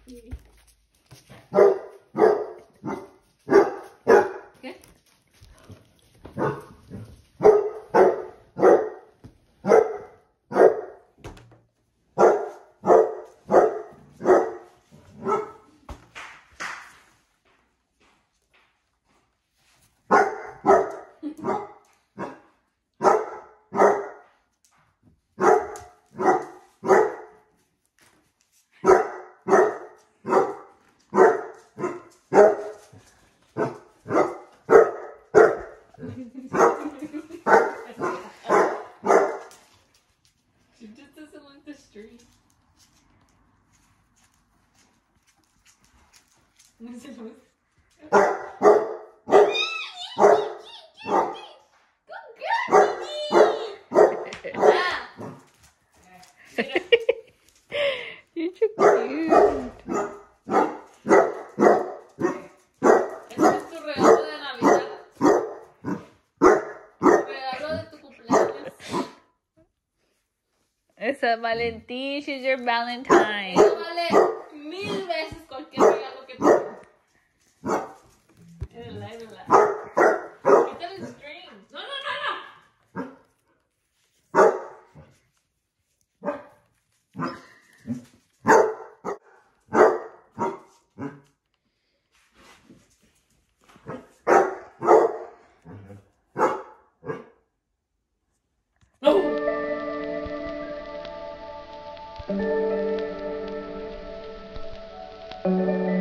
She just doesn't like the street. You're too cute. It's a Valentín. She's your Valentine. Eso vale 1000 veces cualquier regalo que te dé. Quítale el string. No, no, no, no. No.